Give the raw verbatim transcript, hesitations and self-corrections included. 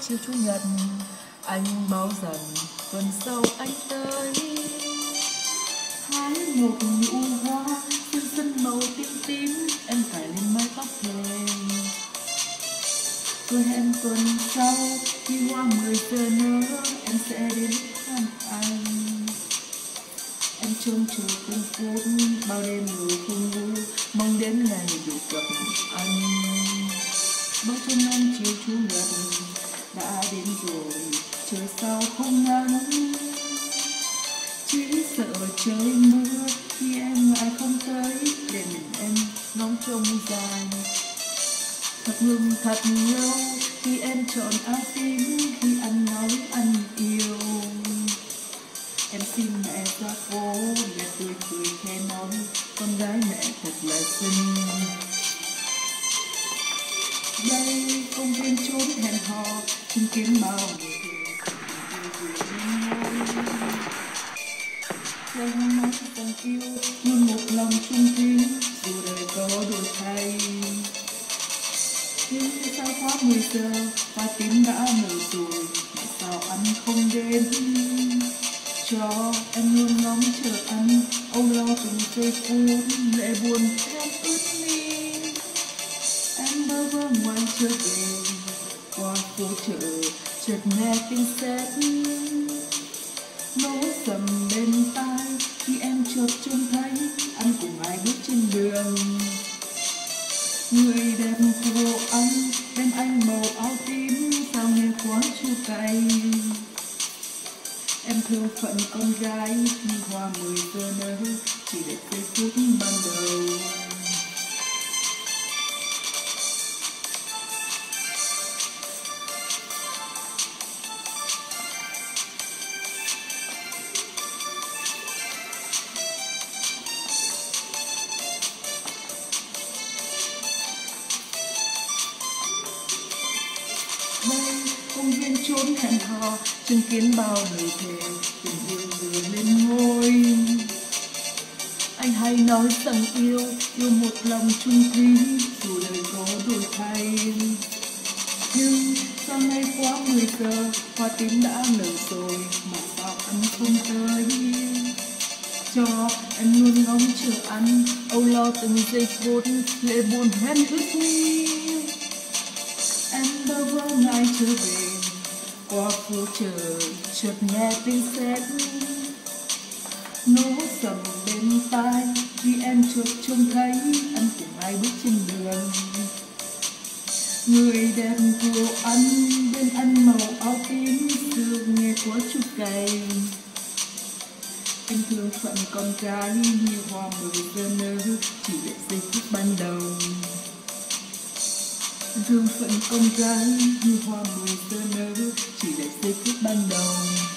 chiều chủ nhật anh báo rằng tuần sau anh tới. Hái một nụ hoa xinh xinh màu tím tím, em cài lên mái tóc thề. Tôi hẹn tuần sau khi hoa mười giờ nở, em sẽ đến thăm anh. Em trông chờ từng phút, bao đêm rồi không ngủ, mong đến ngày được gặp anh. Bóng trong năm chiều chủ nhật đã đến rồi, trời sao không nắng. Chỉ sợ trời mưa khi em lại không tới, để mình em ngóng trông dài. Thật ngừng thật lâu khi em chọn áo tím, khi anh nói anh yêu. Em xin mẹ ra phố, mẹ tươi cười khẽ nói, con gái mẹ thật là xinh. Đây công viên trốn hẹn hò, chứng kiến bao người lời hôn nói tình yêu luôn một lòng chung thủy, dù đời có đổi thay. Nhưng sao quá mười giờ, hoa tím đã nở rồi, tại sao anh không đến? Cho em luôn ngóng chờ anh, âu lo từng giây phút, lệ buồn em ướt mi. Em bơ vơ ngoan trở về, qua phố chợ, chợt nghe tiếng sét nối sầm bên tai. Khi em chợt trông thấy anh cùng ai bước trên đường, người đẹp của anh bên anh màu áo tím, sao nghe quá chua cay. Em thương phận con gái như hoa mười giờ nở, chỉ để giây phút ban đầu. Đây công viên trốn hẹn hò, chứng kiến bao lời thề, tình yêu vừa lên ngôi. Anh hay nói rằng yêu, yêu một lòng chung thủy, dù đời có đổi thay. Nhưng sao nay quá mười giờ, hoa tím đã nở rồi, mà sao anh không tới? Cho em luôn ngóng chờ anh, âu lo từng giây phút, lệ buồn hoen ướt mi. Em bơ vơ ngày trở về, qua phố chợ, chợt nghe tiếng sét nối sầm bên tai. Khi em chợt trông thấy anh cùng ai bước trên đường, người đẹp của anh bên anh màu áo tím, được nghe quá chua cay. Em thương phận con gái như hoa mười giờ nở, chỉ để giây phút ban đầu. Thương phận con gái như hoa mười giờ nở, chỉ để giây phút ban đầu.